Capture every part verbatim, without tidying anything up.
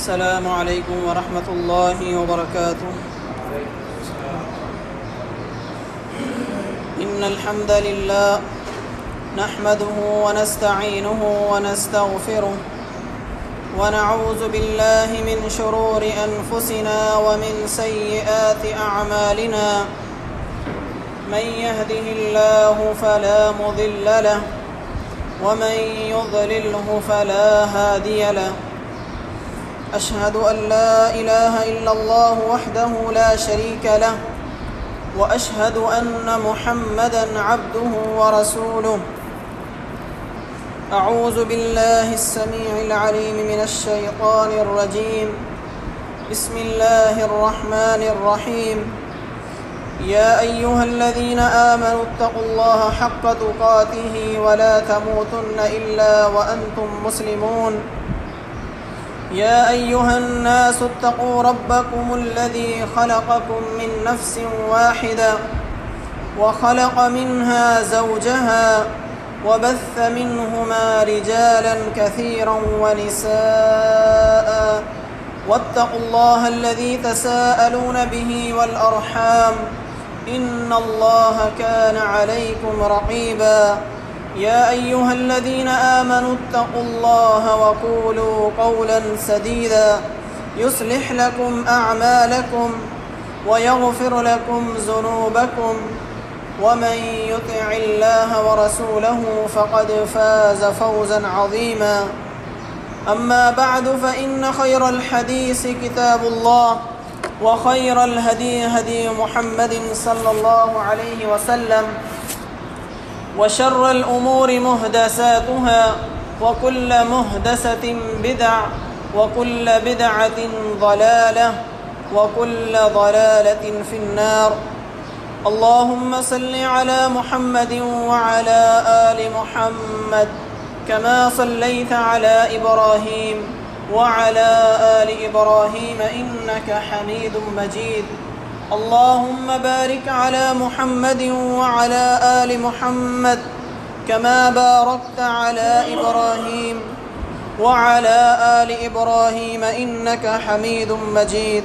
السلام علیکم ورحمۃ اللہ وبرکاتہ۔ ان الحمد للہ نحمده ونستعینه ونستغفره ونعوذ باللہ من شرور انفسنا ومن سیئات اعمالنا من يهده الله فلا مضل له ومن يضلله فلا هادي له أشهد أن لا إله إلا الله وحده لا شريك له وأشهد أن محمدا عبده ورسوله أعوذ بالله السميع العليم من الشيطان الرجيم بسم الله الرحمن الرحيم يا أيها الذين آمنوا اتقوا الله حق تقاته ولا تموتن إلا وأنتم مسلمون يا أيها الناس اتقوا ربكم الذي خلقكم من نفس واحدة وخلق منها زوجها وبث منهما رجالا كثيرا ونساء واتقوا الله الذي تساءلون به والأرحام إن الله كان عليكم رقيبا يا أيها الذين آمنوا اتقوا الله وقولوا قولا سديدا يصلح لكم أعمالكم ويغفر لكم ذنوبكم ومن يطع الله ورسوله فقد فاز فوزا عظيما أما بعد فإن خير الحديث كتاب الله وخير الهدي هدي محمد صلى الله عليه وسلم وشر الأمور محدثاتها وكل محدثة بدعة وكل بدعة ضلالة وكل ضلالة في النار اللهم صل على محمد وعلى آل محمد كما صليت على إبراهيم وعلى آل إبراهيم إنك حميد مجيد اللهم بارك على محمد وعلى آل محمد كما باركت على إبراهيم وعلى آل إبراهيم إنك حميد مجيد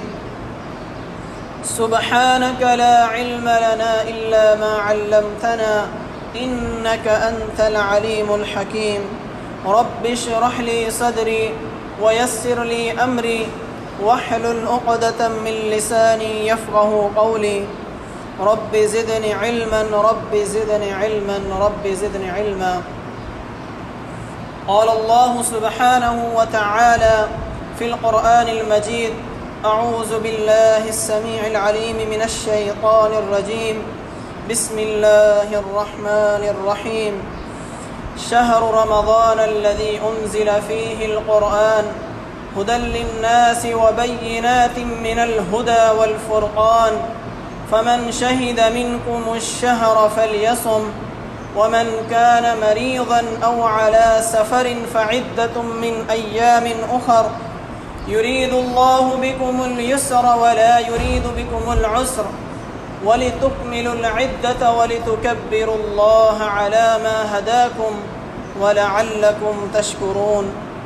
سبحانك لا علم لنا إلا ما علمتنا إنك أنت العليم الحكيم رب اشرح لي صدري ويسر لي أمري واحلل عقدة من لساني يفقه قولي رب زدني علما رب زدني علما رب زدني علما قال الله سبحانه وتعالى في القرآن المجيد أعوذ بالله السميع العليم من الشيطان الرجيم بسم الله الرحمن الرحيم شهر رمضان الذي أنزل فيه القرآن هدى للناس وبينات من الهدى والفرقان فمن شهد منكم الشهر فليصم ومن كان مريضا أو على سفر فعدة من أيام أخر يريد الله بكم اليسر ولا يريد بكم العسر ولتكملوا العدة ولتكبروا الله على ما هداكم ولعلكم تشكرون۔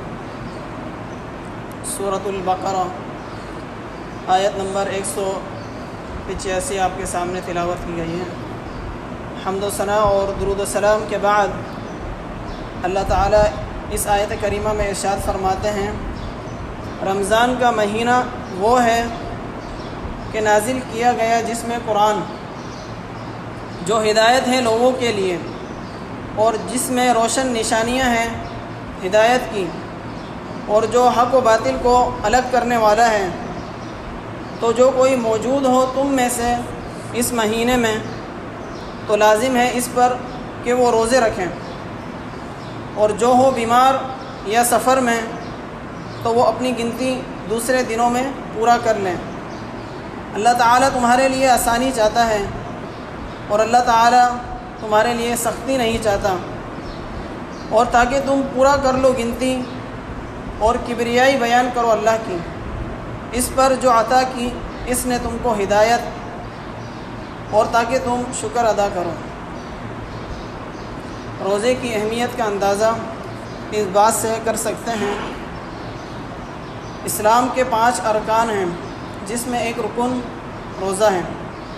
سورۃ البقرہ آیت نمبر ایک سو پچاسی آپ کے سامنے تلاوت کی گئی ہے۔ حمد و ثنا اور درود و سلام کے بعد اللہ تعالیٰ اس آیت کریمہ میں ارشاد فرماتے ہیں رمضان کا مہینہ وہ ہے کہ نازل کیا گیا جس میں قرآن جو ہدایت ہے لوگوں کے لیے اور جس میں روشن نشانیاں ہیں ہدایت کی اور جو حق و باطل کو الگ کرنے والا ہے، تو جو کوئی موجود ہو تم میں سے اس مہینے میں تو لازم ہے اس پر کہ وہ روزے رکھیں، اور جو ہو بیمار یا سفر میں تو وہ اپنی گنتی دوسرے دنوں میں پورا کر لیں۔ اللہ تعالیٰ تمہارے لیے آسانی چاہتا ہے اور اللہ تعالیٰ تمہارے لیے سختی نہیں چاہتا، اور تاکہ تم پورا کر لو گنتی اور کبریائی بیان کرو اللہ کی، اس پر جو عطا کی اس نے تم کو ہدایت، اور تاکہ تم شکر ادا کرو۔ روزے کی اہمیت کا اندازہ اس بات سے کر سکتے ہیں اسلام کے پانچ ارکان ہیں، جس میں ایک رکن روزہ ہے۔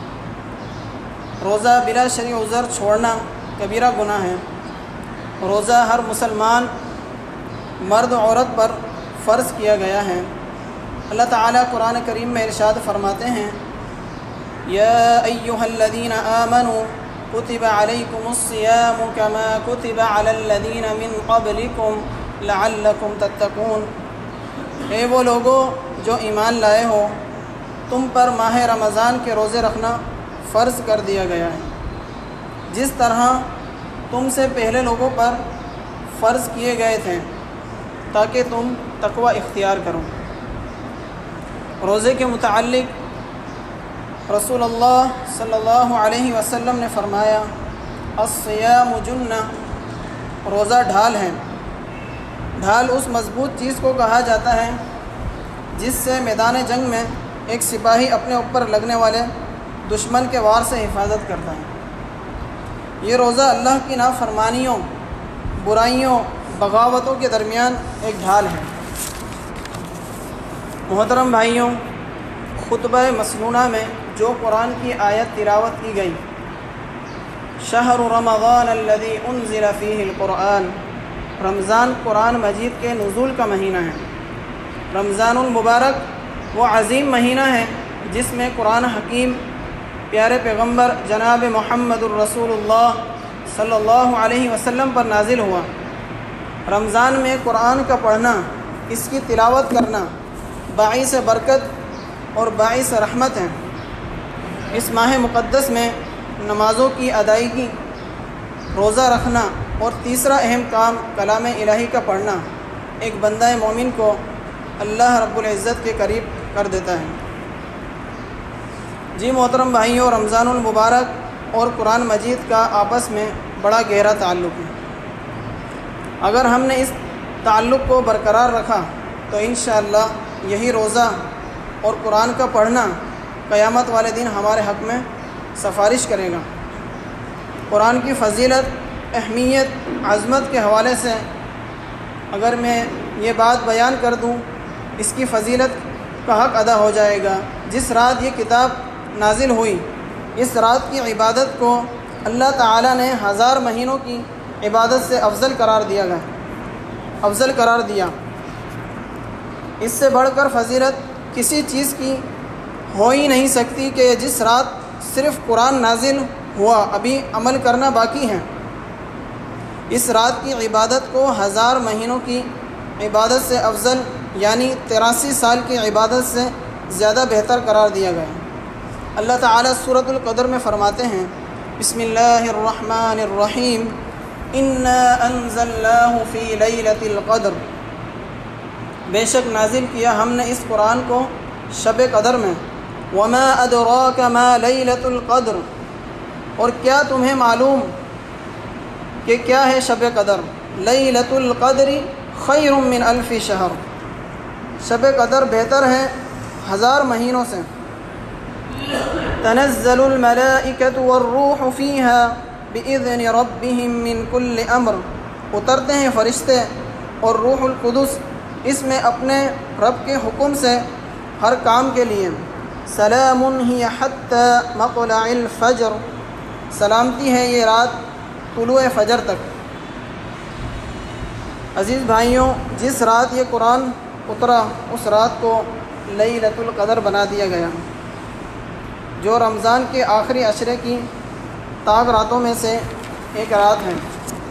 روزہ بلا شرعی عذر چھوڑنا کبیرہ گناہ ہے۔ روزہ ہر مسلمان مرد عورت پر فرض کیا گیا ہے۔ اللہ تعالیٰ قرآن کریم میں ارشاد فرماتے ہیں، یا ایہا الذین آمنوا کتب علیکم الصیام کما کتب علی الذین من قبلکم لعلکم تتقون۔ اے وہ لوگوں جو ایمان لائے ہو، تم پر ماہ رمضان کے روزے رکھنا فرض کر دیا گیا ہے، جس طرح تم سے پہلے لوگوں پر فرض کیے گئے تھے، تاکہ تم تقوی اختیار کرو۔ روزے کے متعلق رسول اللہ صلی اللہ علیہ وسلم نے فرمایا، الصیام جنہ، روزہ ڈھال ہے۔ ڈھال اس مضبوط چیز کو کہا جاتا ہے جس سے میدان جنگ میں ایک سپاہی اپنے اوپر لگنے والے دشمن کے وار سے حفاظت کرتا ہے۔ یہ روزہ اللہ کی نافرمانیوں، برائیوں، بغاوتوں کے درمیان ایک ڈھال ہے۔ محترم بھائیوں، خطبہ مسنونہ میں جو قرآن کی آیت تلاوت کی گئی، شہر رمضان الذی انزل فیہ القرآن، رمضان قرآن مجید کے نزول کا مہینہ ہے۔ رمضان المبارک وہ عظیم مہینہ ہے جس میں قرآن حکیم پیارے پیغمبر جناب محمد الرسول اللہ صلی اللہ علیہ وسلم پر نازل ہوا۔ رمضان میں قرآن کا پڑھنا، اس کی تلاوت کرنا باعث برکت اور باعث رحمت ہے۔ اس ماہ مقدس میں نمازوں کی ادائیگی، روزہ رکھنا اور تیسرا اہم کام کلام الہی کا پڑھنا ایک بندہ مومن کو اللہ رب العزت کے قریب کر دیتا ہے۔ جی محترم بھائیوں، رمضان المبارک اور قرآن مجید کا آپس میں بڑا گہرا تعلق ہے۔ اگر ہم نے اس تعلق کو برقرار رکھا تو انشاءاللہ یہی روزہ اور قرآن کا پڑھنا قیامت والے دن ہمارے حق میں سفارش کرے گا۔ قرآن کی فضیلت، اہمیت، عظمت کے حوالے سے اگر میں یہ بات بیان کر دوں، اس کی فضیلت کا حق ادا ہو جائے گا۔ جس رات یہ کتاب نازل ہوئی، اس رات کی عبادت کو اللہ تعالیٰ نے ہزار مہینوں کی عبادت سے افضل قرار دیا گیا افضل قرار دیا اس سے بڑھ کر فضیلت کسی چیز کی ہو ہی نہیں سکتی کہ جس رات صرف قرآن نازل ہوا، ابھی عمل کرنا باقی ہے۔ اس رات کی عبادت کو ہزار مہینوں کی عبادت سے افضل، یعنی تراسی سال کی عبادت سے زیادہ بہتر قرار دیا گیا۔ اللہ تعالیٰ سورۃ القدر میں فرماتے ہیں، بسم اللہ الرحمن الرحیم، انا انزلناہ فی لیلۃ القدر، بے شک نازل کیا ہم نے اس قرآن کو شب قدر میں۔ وما ادراک ما لیلۃ القدر، اور کیا تمہیں معلوم کہ کیا ہے شب قدر؟ لیلۃ القدر خیر من الف شہر، شب قدر بہتر ہے ہزار مہینوں سے۔ تنزل الملائکۃ والروح فیہا بإذن ربہم من کل امر، اترتے ہیں فرشتے اور روح القدس اس میں اپنے رب کے حکم سے ہر کام کے لیے۔ سلام ہی حتی مطلع الفجر، سلامتی ہے یہ رات طلوع فجر تک۔ عزیز بھائیوں، جس رات یہ قرآن اترا اس رات کو لیلۃ القدر بنا دیا گیا، جو رمضان کے آخری عشرے کی تاک راتوں میں سے ایک رات ہے۔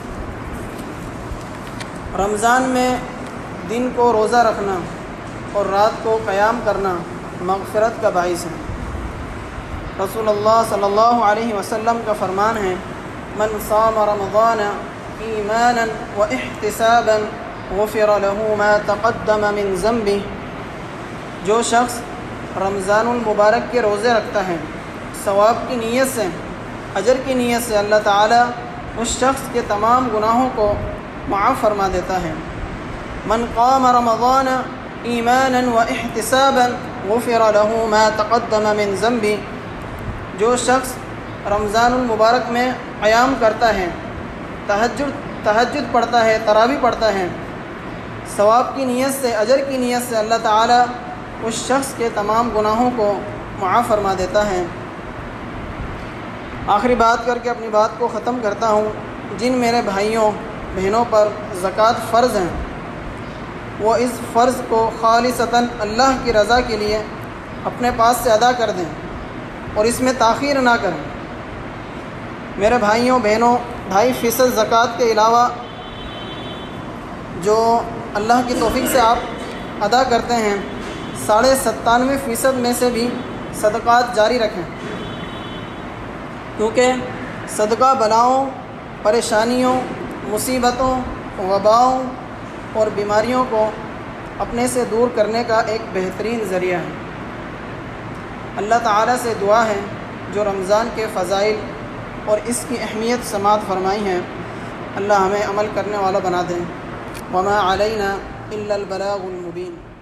رمضان میں دن کو روزہ رکھنا اور رات کو قیام کرنا مغفرت کا باعث ہے۔ رسول اللہ صلی اللہ علیہ وسلم کا فرمان ہے، من صام رمضان ایمانا واحتسابا غفر له ما تقدم من ذنبه، جو شخص رمضان المبارک کے روزے رکھتا ہے ثواب کی نیت سے، اجر کی نیت سے، اللہ تعالیٰ اس شخص کے تمام گناہوں کو معاف فرما دیتا ہے۔ من قام رمضان ایمانا واحتسابا غفر له ما تقدم من ذنبه، جو شخص رمضان المبارک میں قیام کرتا ہے، تہجد تہجد پڑھتا ہے، تراویح پڑھتا ہے، ثواب کی نیت سے، اجر کی نیت سے اللہ تعالیٰ اس شخص کے تمام گناہوں کو معاف فرما دیتا ہے۔ آخری بات کر کے اپنی بات کو ختم کرتا ہوں۔ جن میرے بھائیوں بہنوں پر زکوٰۃ فرض ہیں وہ اس فرض کو خالصتاً اللہ کی رضا کے لیے اپنے پاس سے ادا کر دیں اور اس میں تاخیر نہ کریں۔ میرے بھائیوں بہنوں، ڈھائی فیصد زکوٰۃ کے علاوہ جو اللہ کی توفیق سے آپ ادا کرتے ہیں، ساڑھے ستانوے فیصد میں سے بھی صدقات جاری رکھیں، کیونکہ صدقہ بلاؤں، پریشانیوں، مصیبتوں، وباؤں اور بیماریوں کو اپنے سے دور کرنے کا ایک بہترین ذریعہ ہے۔ اللہ تعالیٰ سے دعا ہے جو رمضان کے فضائل اور اس کی اہمیت سماعت فرمائی ہیں، اللہ ہمیں عمل کرنے والا بنا دیں۔ وما علینا الا البلاغ المبین۔